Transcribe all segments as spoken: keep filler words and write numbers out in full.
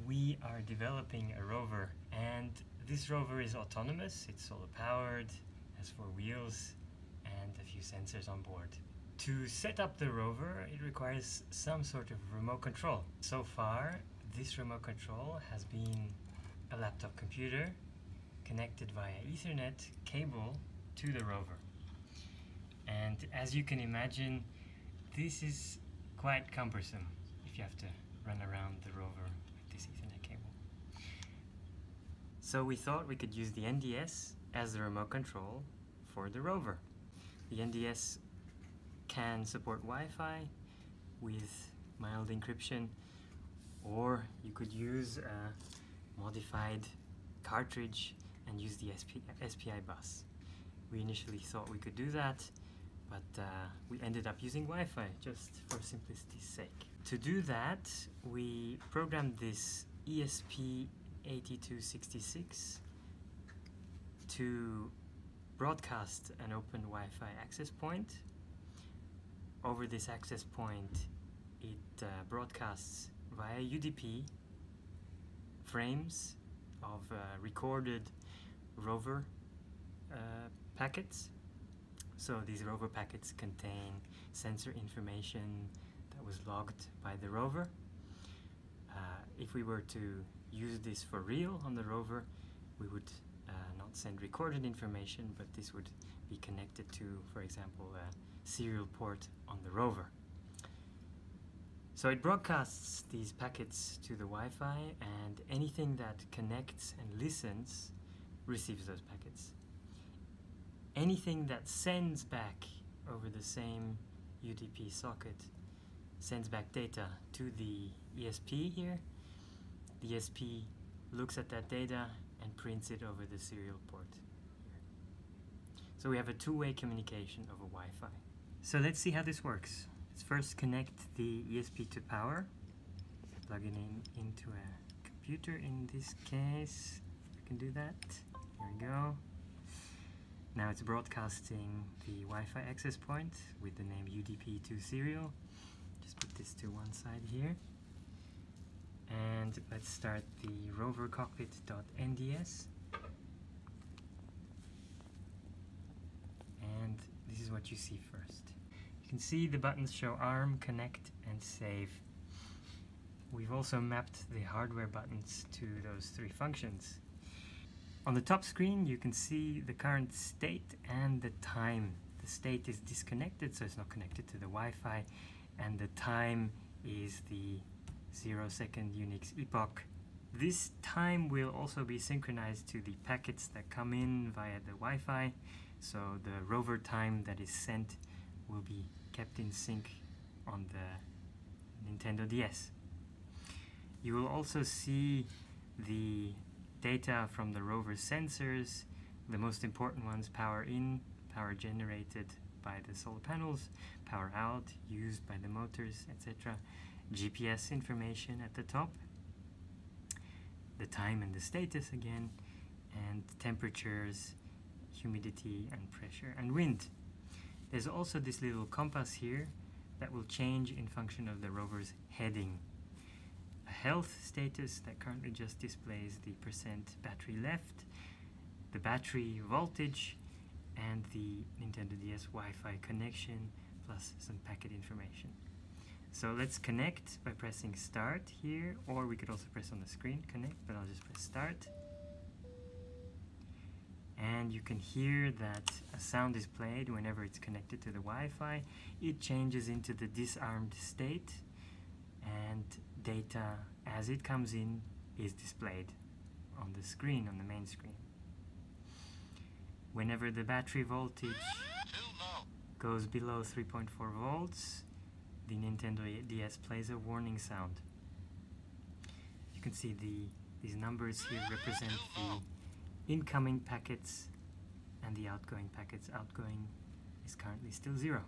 we are developing a rover, and this rover is autonomous, it's solar powered, has four wheels and a few sensors on board. To set up the rover, it requires some sort of remote control. So far, this remote control has been a laptop computer connected via Ethernet cable to the rover. And as you can imagine, this is quite cumbersome if you have to run around the rover with this Ethernet cable. So we thought we could use the N D S as the remote control for the rover. The N D S can support Wi-Fi with mild encryption, or you could use a modified cartridge and use the S P I bus. We initially thought we could do that, but uh, we ended up using Wi-Fi just for simplicity's sake. To do that, we programmed this E S P eighty-two sixty-six to broadcast an open Wi-Fi access point. Over this access point, it uh, broadcasts via U D P frames of uh, recorded rover uh, packets. So these rover packets contain sensor information that was logged by the rover. Uh, if we were to use this for real on the rover, we would uh, not send recorded information, but this would be connected to, for example, a serial port on the rover. So it broadcasts these packets to the Wi-Fi, and anything that connects and listens receives those packets. Anything that sends back over the same U D P socket sends back data to the E S P here. The E S P looks at that data and prints it over the serial port here. So we have a two-way communication over Wi-Fi. So let's see how this works. Let's first connect the E S P to power, plug it in into a computer. In this case, I can do that. Here we go. Now it's broadcasting the Wi-Fi access point with the name U D P two serial. Just put this to one side here. And let's start the rover cockpit.nds. And this is what you see first. You can see the buttons show ARM, connect, and save. We've also mapped the hardware buttons to those three functions. On the top screen, you can see the current state and the time. The state is disconnected, so it's not connected to the Wi-Fi, and the time is the zero second Unix epoch. This time will also be synchronized to the packets that come in via the Wi-Fi, so the rover time that is sent will be kept in sync on the Nintendo D S. You will also see the data from the rover sensors, the most important ones: power in, power generated by the solar panels, power out, used by the motors, et cetera. G P S information at the top, the time and the status again, and temperatures, humidity and pressure and wind. There's also this little compass here that will change in function of the rover's heading. A health status that currently just displays the percent battery left, the battery voltage, and the Nintendo D S Wi-Fi connection, plus some packet information. So let's connect by pressing start here, or we could also press on the screen connect, but I'll just press start. And you can hear that a sound is played whenever it's connected to the Wi-Fi. It changes into the disarmed state, and data as it comes in is displayed on the screen, on the main screen. Whenever the battery voltage goes below three point four volts, the Nintendo D S plays a warning sound. You can see the these numbers here represent the incoming packets and the outgoing packets. Outgoing is currently still zero.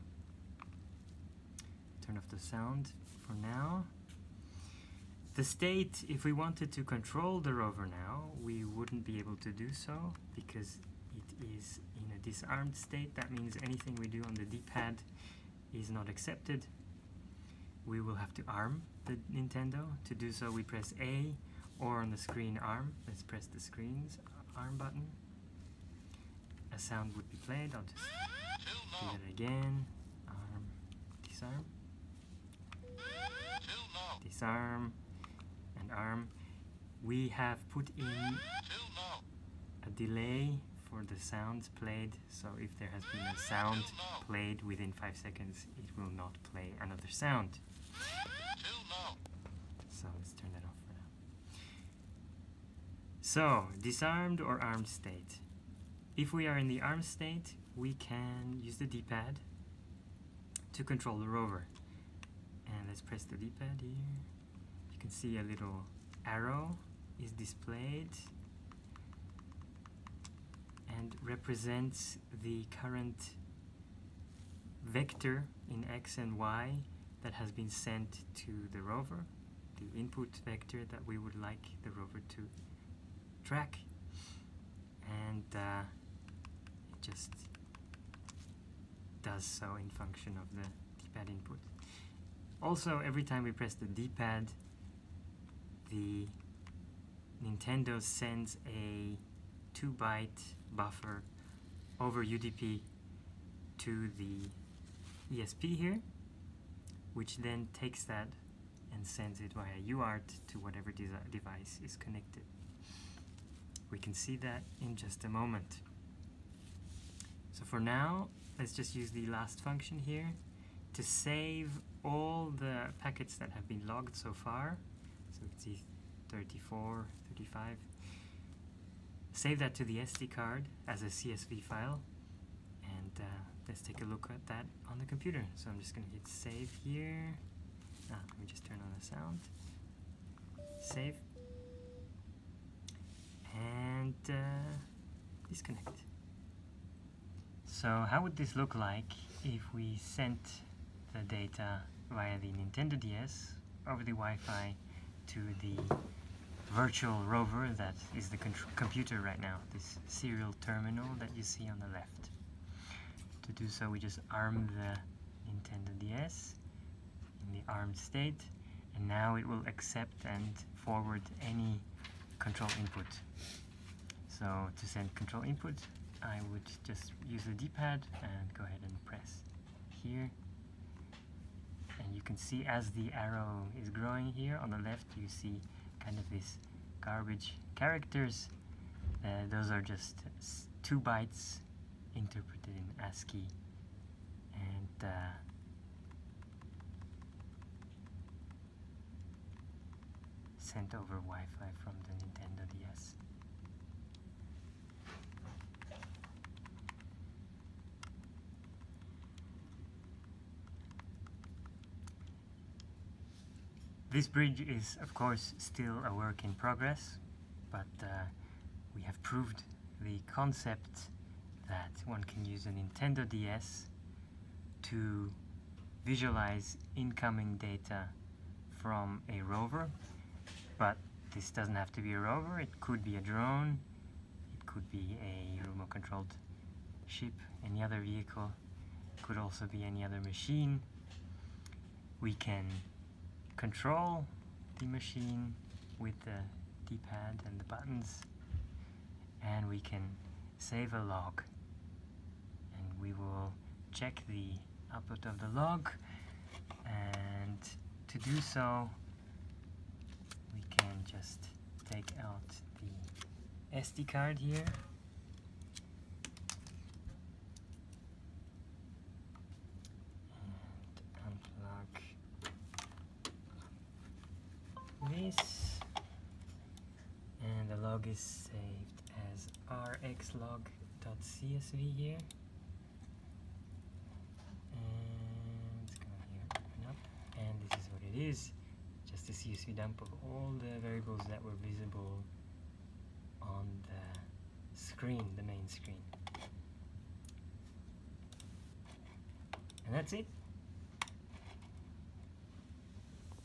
Turn off the sound for now. The state, if we wanted to control the rover now, we wouldn't be able to do so because it is in a disarmed state. That means anything we do on the D-pad is not accepted. We will have to arm the Nintendo. To do so, we press A or on the screen arm. Let's press the screen's arm button. A sound would be played. I'll just do that again. Arm, disarm, disarm, and arm. We have put in a delay for the sounds played, so if there has been a sound played within five seconds, it will not play another sound. So let's turn that off for now. So, disarmed or armed state. If we are in the armed state, we can use the D-pad to control the rover. And let's press the D-pad here. You can see a little arrow is displayed and represents the current vector in X and Y that has been sent to the rover, the input vector that we would like the rover to track, and uh, it just does so in function of the D-pad input. Also, every time we press the D-pad, the Nintendo sends a two byte buffer over U D P to the E S P here, which then takes that and sends it via U A R T to whatever device is connected. We can see that in just a moment. So for now, let's just use the last function here to save all the packets that have been logged so far. So we can see thirty-four, thirty-five. Save that to the S D card as a C S V file, and uh, let's take a look at that on the computer. So I'm just going to hit save here. Ah, let me just turn on the sound. Save. And uh, disconnect. So how would this look like if we sent the data via the Nintendo D S over the Wi-Fi to the virtual rover that is the computer right now, this serial terminal that you see on the left. To do so, we just arm the Nintendo D S in the armed state, and now it will accept and forward any control input. So to send control input, I would just use the D-pad and go ahead and press here. And you can see as the arrow is growing here on the left, you see kind of this garbage characters. Uh, those are just two bytes interpreted in ASCII, and uh, sent over Wi-Fi from the Nintendo D S. This bridge is, of course, still a work in progress, but uh, we have proved the concept that one can use a Nintendo D S to visualize incoming data from a rover. But this doesn't have to be a rover. It could be a drone, it could be a remote-controlled ship, any other vehicle, it could also be any other machine. We can control the machine with the D-pad and the buttons, and we can save a log, and we will check the output of the log, and to do so we can just take out the S D card here and unplug this, and the log is saved as rxlog.csv here, and let's go here, open up, and this is what it is, just a C S V dump of all the variables that were visible on the screen, the main screen. And that's it.